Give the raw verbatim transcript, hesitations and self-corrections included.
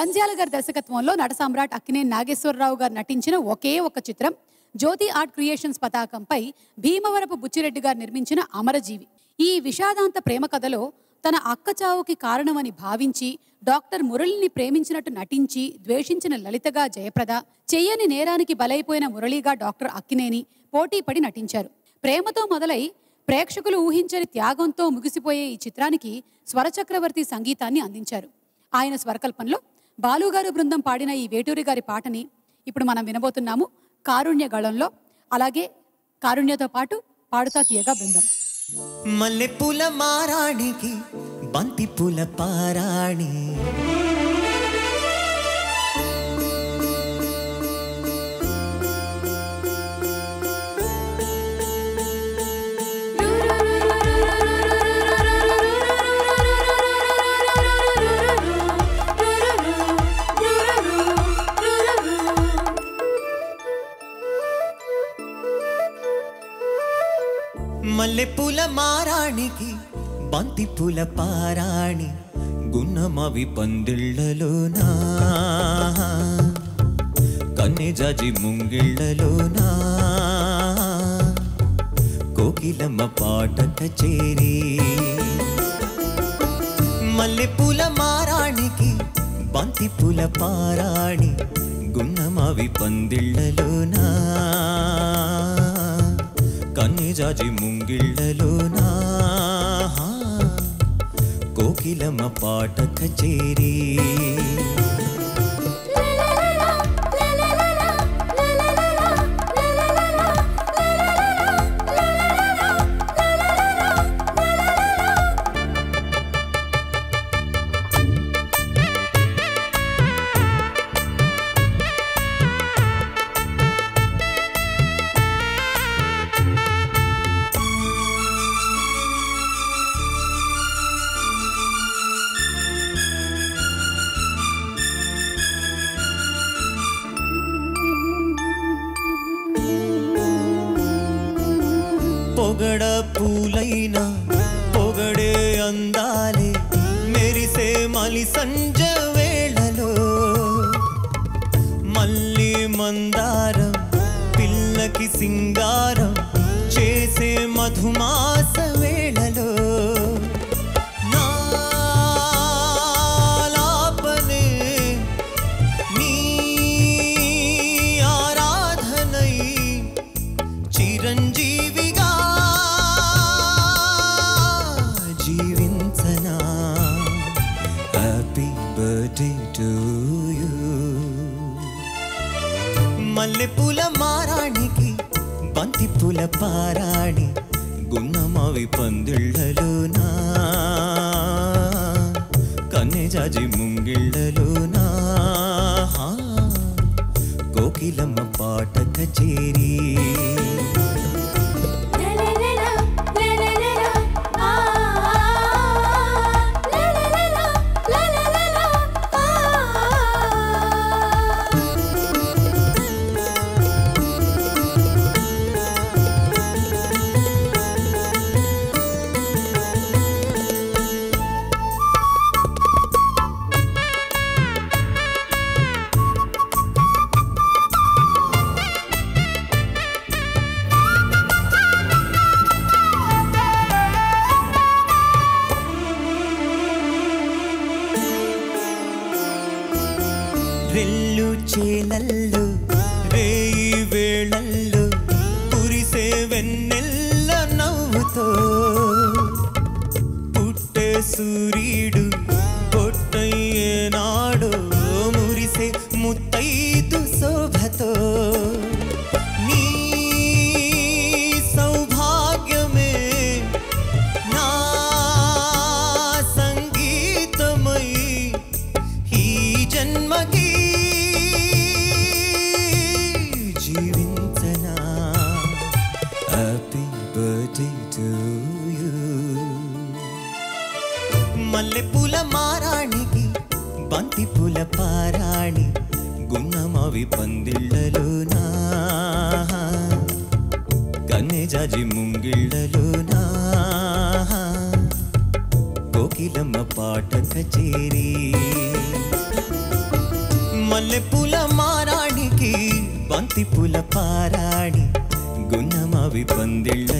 జంధ్యాల గారి దర్శకత్వంలో నట సామ్రాట్ అక్కినేని నాగేశ్వరరావు గారు నటించిన ఒకే ఒక చిత్రం జ్యోతి ఆర్ట్ క్రియేషన్స్ పతాకంపై భీమవరపు బుచ్చిరెడ్డి గారు నిర్మించిన అమరజీవి. ఈ విషాదాంత ప్రేమ కథలో తన అక్క చావుకి కారణమని భావించి డాక్టర్ మురళిని ప్రేమించినట్టు నటించి ద్వేషించిన లలితగా జయప్రద, చెయ్యని నేరానికి బలైపోయిన మురళిగా డాక్టర్ అక్కినేని పోటీపడి నటించారు. ప్రేమతో మొదలై ప్రేక్షకులు ఊహించని త్యాగంతో ముగిసిపోయే ఈ చిత్రానికి స్వరచక్రవర్తి సంగీతాన్ని అందించారు. ఆయన స్వరకల్పనలో బాలుగారు బృందం పాడిన ఈ వేటూరి గారి పాటని ఇప్పుడు మనం వినబోతున్నాము కారుణ్య గళంలో. అలాగే కారుణ్యతో పాటు పాడుతా తీయగా బృందం. మల్లె పూల మారాణికి బంతి పూల పారాణి, మల్లె పూల మారాణికి బంతి పూల పారాణి, గున్నమవి పందిళ్ళలోనా కన్నె జాజి ముంగిళ్ళలోనా కోకిలమ్మ పాట కచేరి. మల్లె పూల మారాణికి బంతి పూల పారాణి, గున్నమవి పందిళ్ళలోనా కన్నె జాజి ముంగిళ్ళలోనా కోకిలమ్మ పాట కచేరి. పొగడ పూలైన పొగడే అందాలే మెరిసే మలి సంజ వేళలో, మల్లి మందారం పిల్లకి సింగారం చేసే మధుమాస వేళలో, నాలాపనే నీ ఆరాధనై చిరంజీవిగా జీవించనా. Happy birthday to you. మల్లె పూల మారాణికి బంతి పూల పారాణి, గున్నమవి పందిళ్ళలోనా కన్నె జాజి ముంగిళ్ళలోనా కోకిలమ్మ పాట కచేరి. రెల్లు చేలల్లు రేయి వేళల్లు కురిసే వెన్నెల్ల నవ్వుతో, పుట్టే సూర్యుడు పొట్టయ్యేనాడు మురిసే ముత్తైదు శోభతో, నీ సౌభాగ్యమే నా సంగీతమై ఈ జన్మకి జీవించనా. Happy birthday to you. మల్లె పూల మారాణికి బంతి పూల పారాణి, గున్నమవి పందిళ్ళలోనా కన్నె జాజి ముంగిళ్ళలోనా కోకిలమ్మ పాట కచేరి. మల్లె పూల మారాణికి బంతి పూల పారాణి గున్నమవి పందిళ్ళ